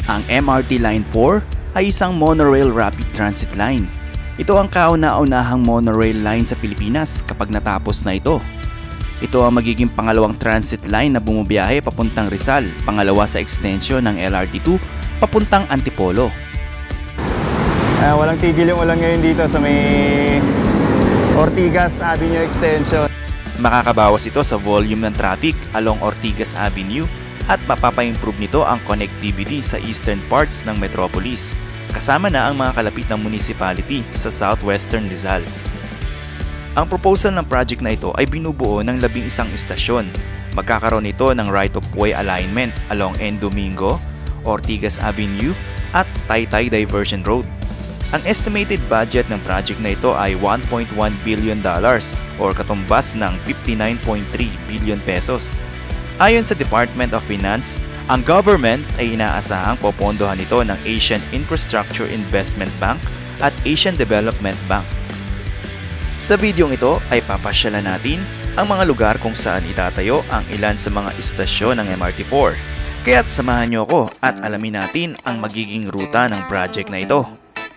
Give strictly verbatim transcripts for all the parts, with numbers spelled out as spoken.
Ang M R T Line four ay isang monorail rapid transit line. Ito ang kauna-unahang monorail line sa Pilipinas kapag natapos na ito. Ito ang magiging pangalawang transit line na bumubiyahe papuntang Rizal, pangalawa sa extension ng L R T two papuntang Antipolo. Uh, walang tigil yung ulan ngayon dito sa may Ortigas Avenue extension. Makakabawas ito sa volume ng traffic along Ortigas Avenue at mapapa-improve nito ang connectivity sa eastern parts ng metropolis, kasama na ang mga kalapit na municipality sa southwestern Rizal. Ang proposal ng project na ito ay binubuo ng labing isang istasyon. Magkakaroon ito ng right-of-way alignment along Domingo, Ortigas Avenue at Taytay Diversion Road. Ang estimated budget ng project na ito ay one point one billion dollars or katumbas ng fifty-nine point three billion pesos. Ayon sa Department of Finance, ang government ay inaasahang popondohan ito ng Asian Infrastructure Investment Bank at Asian Development Bank. Sa videong ito ay papasyalan natin ang mga lugar kung saan itatayo ang ilan sa mga istasyon ng M R T four. Kaya't samahan niyo ako at alamin natin ang magiging ruta ng project na ito.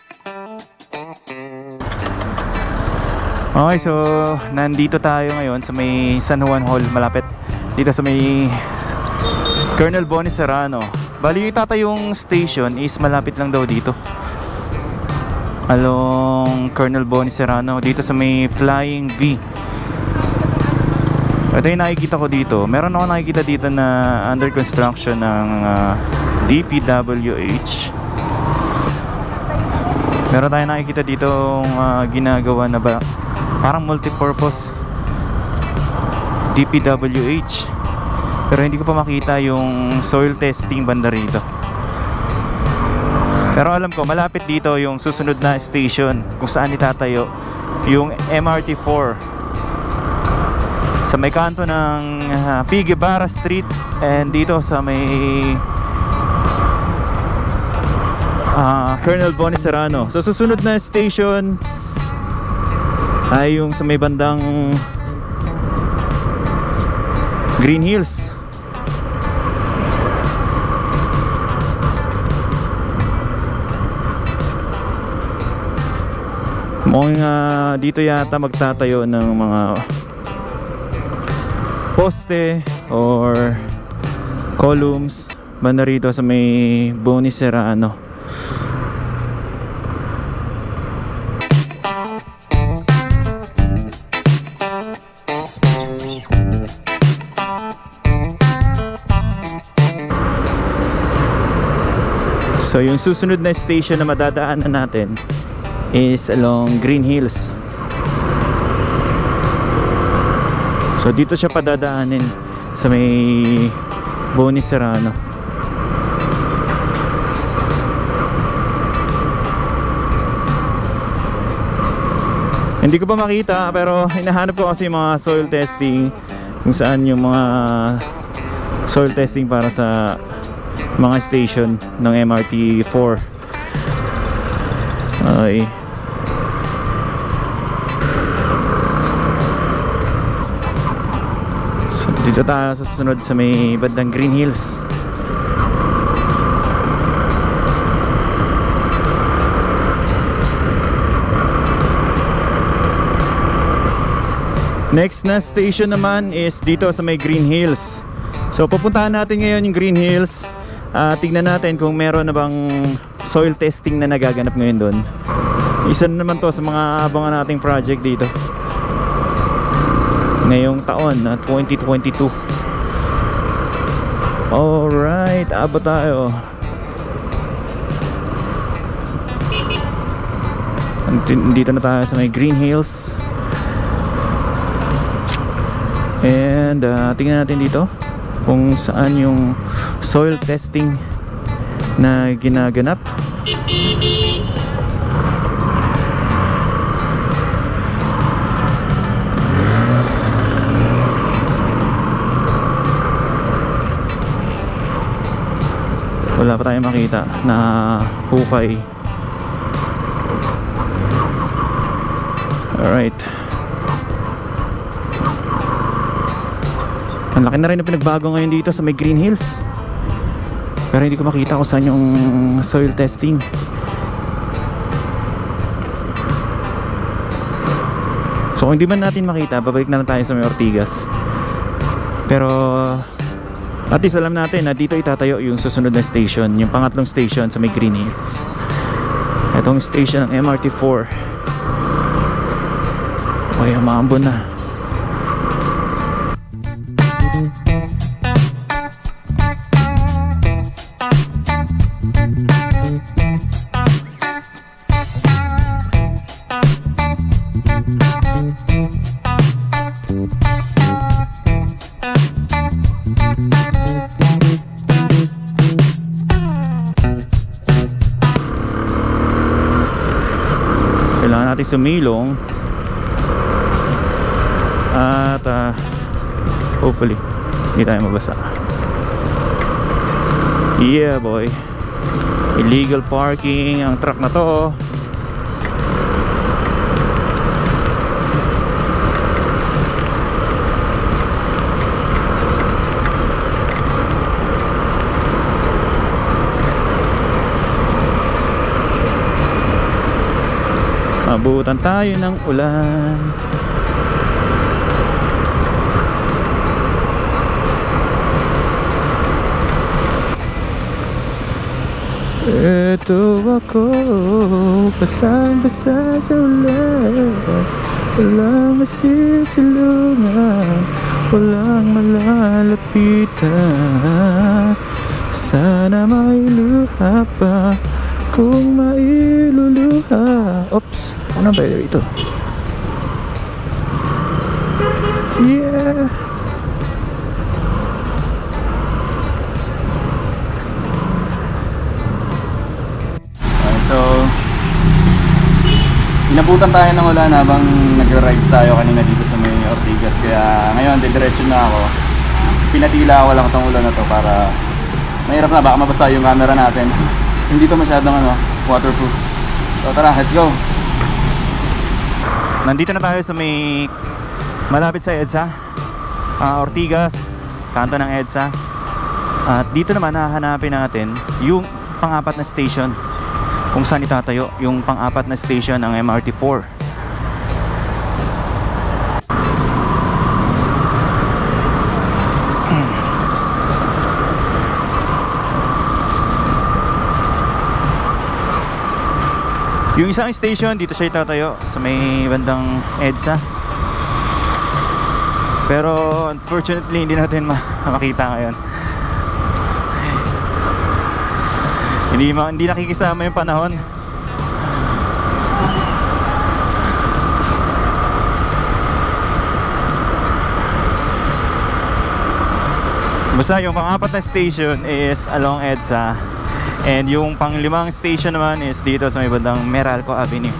Okay, so nandito tayo ngayon sa may San Juan Hall, malapit dito sa may Colonel Bonnie Serrano. Bali yung itatayong station is malapit lang daw dito along Colonel Bonnie Serrano, dito sa may Flying V. Ito yung nakikita ko dito. Meron ako nakikita dito na under construction ng uh, D P W H. Meron tayo nakikita dito uh, ginagawa na ba parang multipurpose D P W H, pero hindi ko pa makita yung soil testing banda rito. Pero alam ko malapit dito yung susunod na station kung saan itatayo yung M R T four sa may kanto ng uh, P. Guevara Street and dito sa may uh, Colonel Bonnie Serrano. So susunod na station ay yung sa may bandang Green Hills. Mukhang uh, dito yata magtatayo ng mga poste or columns banda rito sa may Bonnie Serrano. So yung susunod na station na madadaanan natin is along Green Hills. So dito siya padadaanin sa may Bonnie Serrano. Hindi ko pa makita pero hinahanap ko kasi yung mga soil testing, kung saan yung mga soil testing para sa mga station ng M R T four. Ay. So, dito tayo sa susunod sa may bandang Green Hills. Next na station naman is dito sa may Green Hills. So pupuntahan natin ngayon yung Green Hills. Uh, tignan natin kung meron na bang soil testing na nagaganap ngayon doon. Isa na naman to sa mga abangan nating project dito ngayong taon na twenty twenty-two. Alright, abot tayo. Dito na tayo sa may Green Hills. And uh, tingnan natin dito kung saan yung soil testing na ginaganap. Wala pa tayong makita na hukay. Alright. Ang laki na rin na pinagbago ngayon dito sa may Green Hills. Pero hindi ko makita kung saan yung soil testing. So kung hindi man natin makita, babalik na lang tayo sa may Ortigas. Pero at least alam natin na dito itatayo yung susunod na station, yung pangatlong station sa may Green Hills. Itong station ng M R T four. Okay, umaambon na. Kailangan natin sumilong at uh, hopefully hindi tayo mabasa. Yeah boy, illegal parking ang truck na to. Abutan tayo ng ulan. Eto ako, basang-basa sa ulan. Walang masisilungan, walang malalapitan. Sana may luha pa kung mailuluha. Oops, ano ba ito? Yeah. So, inabutan tayo ng ulan habang nag-rides tayo kanina dito sa may Ortigas. Kaya ngayon, didiretso na ako. Pinatila ko lang itong ulan na to para mahirap na, baka mabasa yung camera natin. Hindi to masyadong ano, waterproof. So tara, let's go. Nandito na tayo sa may malapit sa EDSA, uh, Ortigas, kanto ng EDSA. At dito naman hahanapin natin yung pang-apat na station, kung saan itatayo yung pang-apat na station ng M R T four. Yung isang station dito siya itatayo sa may bandang EDSA. Pero unfortunately hindi natin makita ngayon. Hindi, hindi nakikisama yung panahon. Basta yung pang-apat na station is along EDSA. And yung pang-limang station naman is dito sa may bandang Meralco Avenue.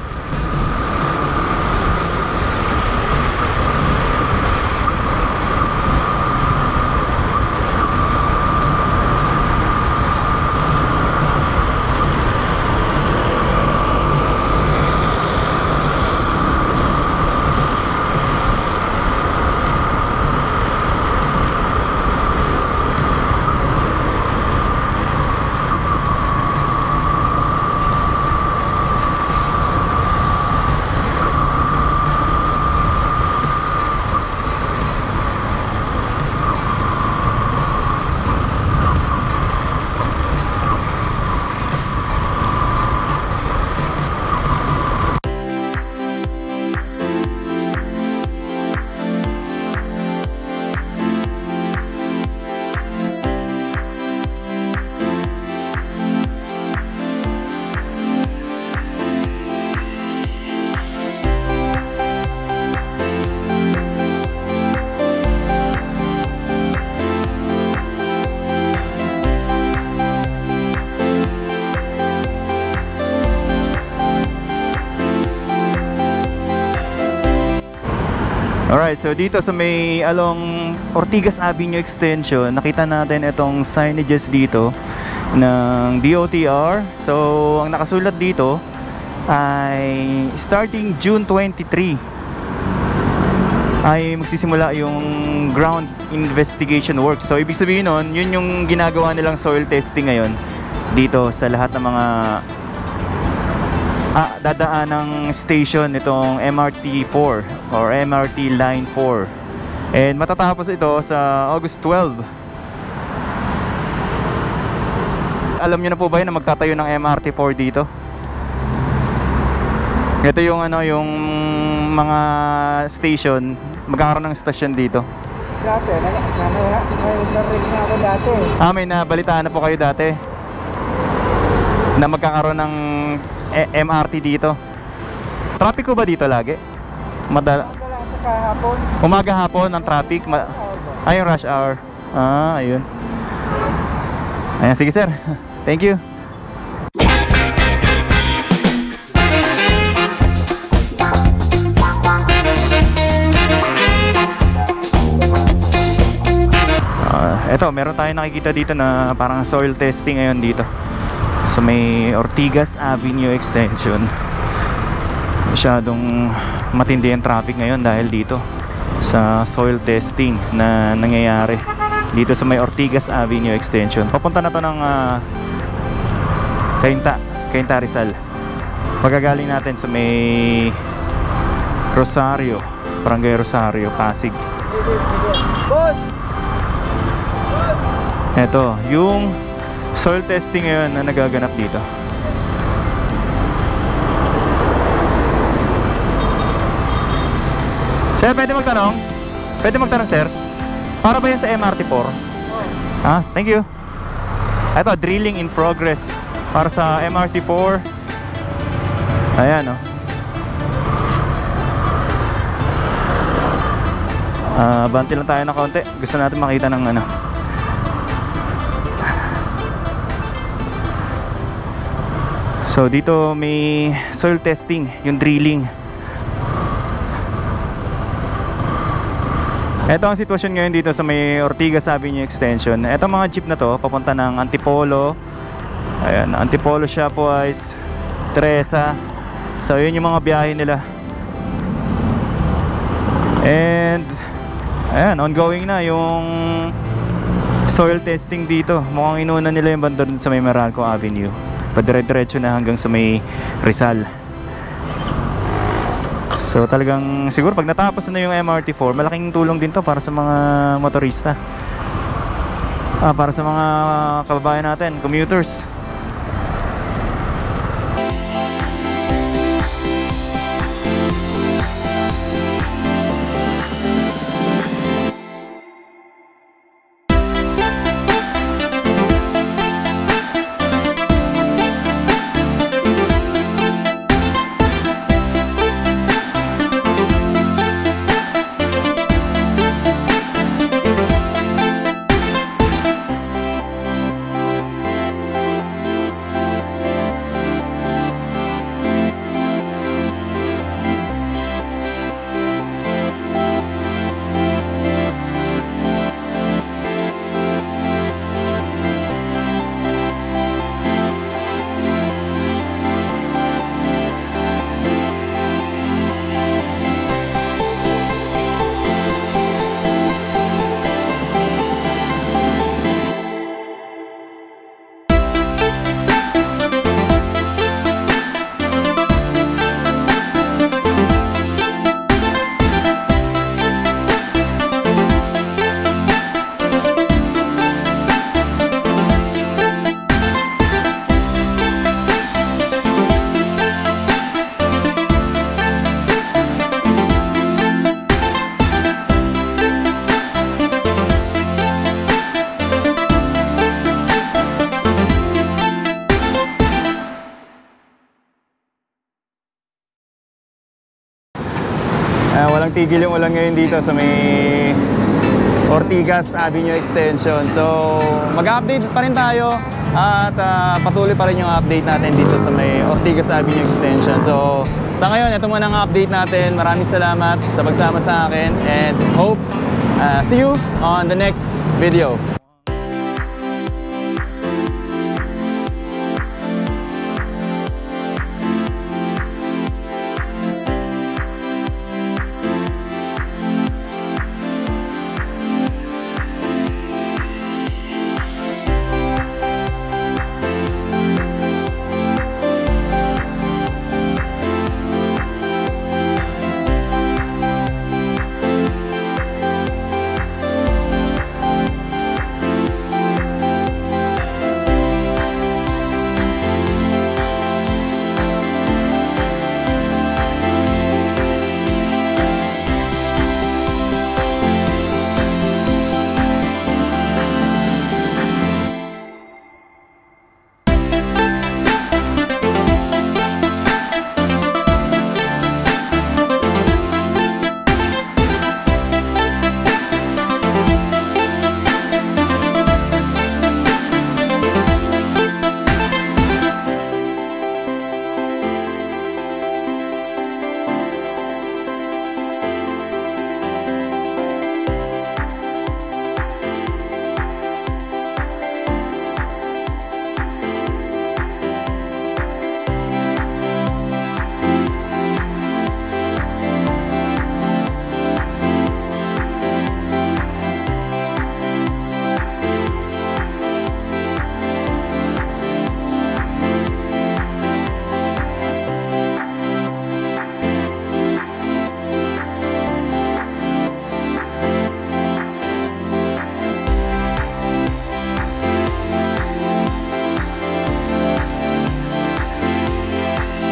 Alright, so dito sa may along Ortigas Avenue extension, nakita natin itong signages dito ng D O T R. So, ang nakasulat dito ay starting June twenty-three ay magsisimula yung ground investigation work. So ibig sabihin nun, yun yung ginagawa nilang soil testing ngayon dito sa lahat ng mga ah, dadaan ng station itong M R T four or M R T Line four. And matatapos ito sa August twelve. Alam niyo na po ba yun na magtatayo ng M R T four dito? Ito yung ano, yung mga station, magkakaroon ng station dito. Dati, narinig na ako dati. Ah, may nabalitaan na po kayo dati na magkakaroon ng M R T dito. Traffic ko ba dito lagi? Madala. Kahapon. Umaga hapon ang traffic. Ma Ay, yung rush hour. Ah, ayun. Ayan, sige sir. Thank you. Eto, meron tayong nakikita dito na parang soil testing ngayon dito sa may Ortigas Avenue extension. Masyadong matindi ang traffic ngayon dahil dito sa soil testing na nangyayari dito sa may Ortigas Avenue extension. Papunta na to ng uh, Taytay, Taytay Rizal. Pagkagaling natin sa may Rosario, Barangay Rosario, Pasig. Ito, yung soil testing ngayon na nagaganap dito. Sir, pwede magtanong? Pwede magtanong, sir? Para ba yan sa M R T four? Ah, thank you. Ito, drilling in progress para sa M R T four. Ayan, oh. Ah, banti lang tayo na konti. Gusto natin makita ng ano. So dito may soil testing, yung drilling. Ito ang sitwasyon ngayon dito sa may Ortigas Avenue extension. Ito mga jeep na to papunta ng Antipolo. Ayan, Antipolo, Shopwise, Teresa. So yun yung mga biyahe nila. And ayan, ongoing na yung soil testing dito. Mukhang inuna nila yung banda dun sa may Meralco Avenue. Padire-diretso na hanggang sa may Rizal. So talagang siguro pag natapos na yung M R T four, malaking tulong din to para sa mga motorista, ah, para sa mga kababayan natin, commuters. Uh, walang tigil yung ulan ngayon dito sa may Ortigas Avenue extension. So mag-update pa rin tayo at uh, patuloy pa rin yung update natin dito sa may Ortigas Avenue extension. So sa ngayon, ito muna ang update natin. Maraming salamat sa pagsama sa akin and hope uh, see you on the next video.